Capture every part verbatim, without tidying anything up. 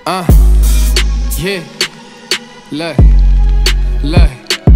Uh, yeah, look, look.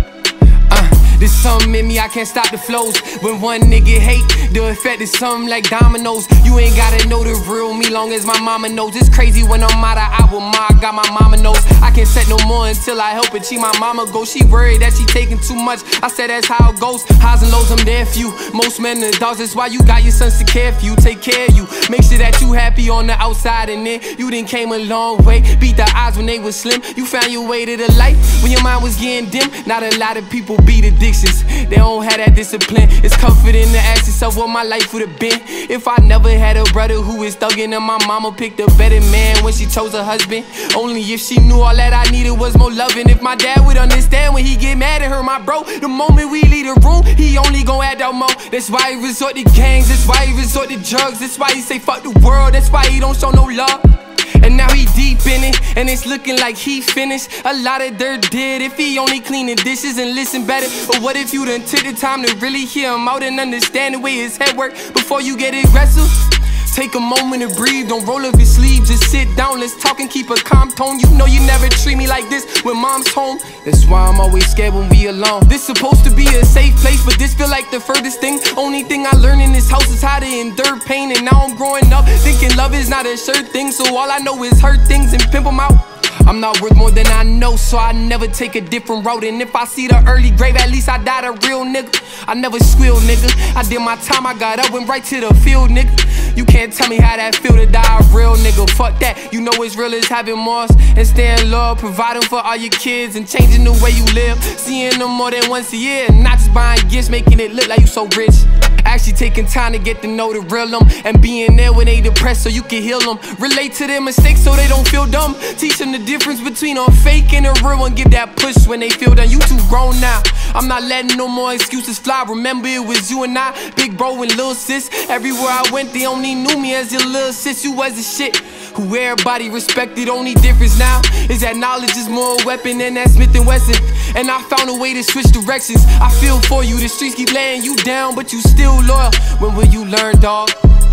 There's something in me, I can't stop the flows. When one nigga hate, the effect is something like dominoes. You ain't gotta know the real me, long as my mama knows. It's crazy when I'm out of hour, ma, I got my mama knows. I can't set no more until I help achieve my mama goes. She worried that she taking too much, I said that's how it goes. Highs and lows, I'm there for you. Most men are dogs, that's why you got your sons to care for you. Take care of you, make sure that you happy on the outside. And then you done came a long way. Beat the odds when they was slim. You found your way to the light when your mind was getting dim. Not a lot of people beat addictions, they don't have that discipline. It's comforting to ask yourself what my life would have been if I never had a brother who is thuggin', and my mama picked a better man when she chose a husband. Only if she knew all that I needed was more loving. If my dad would understand when he get mad at her, my bro, the moment we leave the room, he only gon' add out more. That's why he resort to gangs, that's why he resort to drugs, that's why he say fuck the world, that's why he don't show no love. And now he deep in it, and it's looking like he finished. A lot of dirt did if he only cleaning dishes and listen better. But what if you done took the time to really hear him out and understand the way his head work before you get aggressive? Take a moment to breathe, don't roll up your sleeve, just sit down, let's talk and keep a calm tone. You know you never treat me like this when mom's home. That's why I'm always scared when we alone. This supposed to be a safe place, but this feel like the furthest thing. Only thing I learned in this house is how to endure pain. And now I'm growing up thinking love is not a sure thing, so all I know is hurt things and pimp them out. I'm not worth more than I know, so I never take a different road. And if I see the early grave, at least I died a real nigga. I never squeal, nigga. I did my time, I got up, went right to the field, nigga. You can't tell me how that feel to die a real nigga. Fuck that, you know it's real as having more and staying low, providing for all your kids and changing the way you live. Seeing them more than once a year, not just buying gifts, making it look like you so rich. Actually taking time to get to know the real them and being there when they depressed so you can heal them. Relate to their mistakes so they don't feel dumb. Teach them the difference between a fake and a real and give that push when they feel done. You too grown now, I'm not letting no more excuses fly. Remember it was you and I, big bro and little sis. Everywhere I went they only knew me as your little sis. You was the shit who everybody respected. Only difference now is that knowledge is more a weapon than that Smith and Wesson. And I found a way to switch directions. I feel for you, the streets keep laying you down, but you still loyal. When will you learn, dog?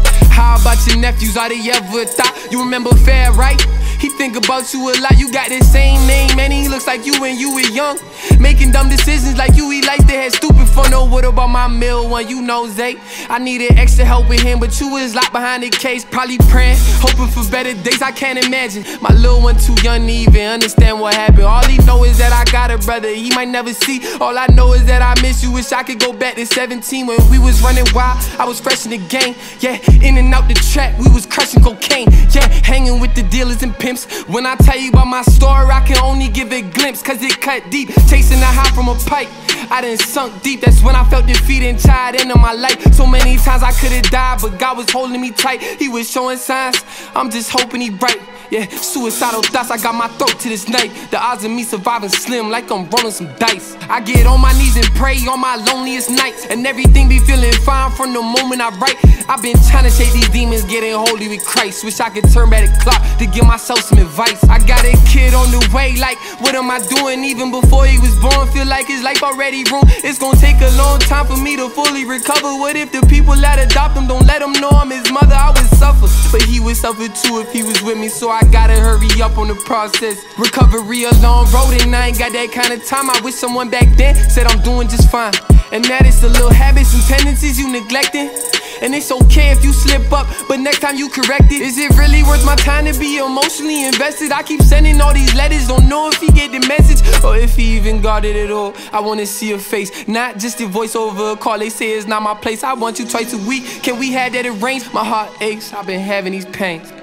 How about your nephews, are they ever thought? You remember Fab, right? He think about you a lot, you got the same name, and he looks like you when you were young. Making dumb decisions like you, he likes to have stupid fun. Oh, what about my mill one? You know, Zay, I needed extra help with him, but you was locked behind the case, probably praying, hoping for better days. I can't imagine my little one too young to even understand what happened. All he know is that I got a brother he might never see. All I know is that I miss you. Wish I could go back to seventeen when we was running wild. I was fresh in the game, yeah, in and out the trap, we was crushing cocaine, yeah, hanging with the dealers and pimps. When I tell you about my story, I can only give a glimpse, cause it cut deep, chasing the high from a pipe. I done sunk deep, that's when I felt defeat and tired end of my life. So many times I could've died, but God was holding me tight. He was showing signs, I'm just hoping he right. Yeah, suicidal thoughts, I got my throat to this night. The odds of me surviving slim, like I'm rolling some dice. I get on my knees and pray on my loneliest nights, and everything be feeling fine from the moment I write. I've been trying to shake these demons, getting holy with Christ. Wish I could turn back the clock to give myself some advice. I got a kid on the way, like, what am I doing? Even before he was born, feel like his life already ruined. It's gonna take a long time for me to fully recover. What if the people that adopt him don't let him know I'm his mother? I would suffer, but he would suffer too if he was with me. So I gotta hurry up on the process. Recovery a long road and I ain't got that kind of time. I wish someone back then said I'm doing just fine. And that is the little habits and tendencies you neglecting. And it's okay if you slip up, but next time you correct it. Is it really worth my time to be emotionally invested? I keep sending all these letters, don't know if he get the message or if he even got it at all. I wanna see your face, not just your voice over a call. They say it's not my place, I want you twice a week. Can we have that arranged? My heart aches, I've been having these pains.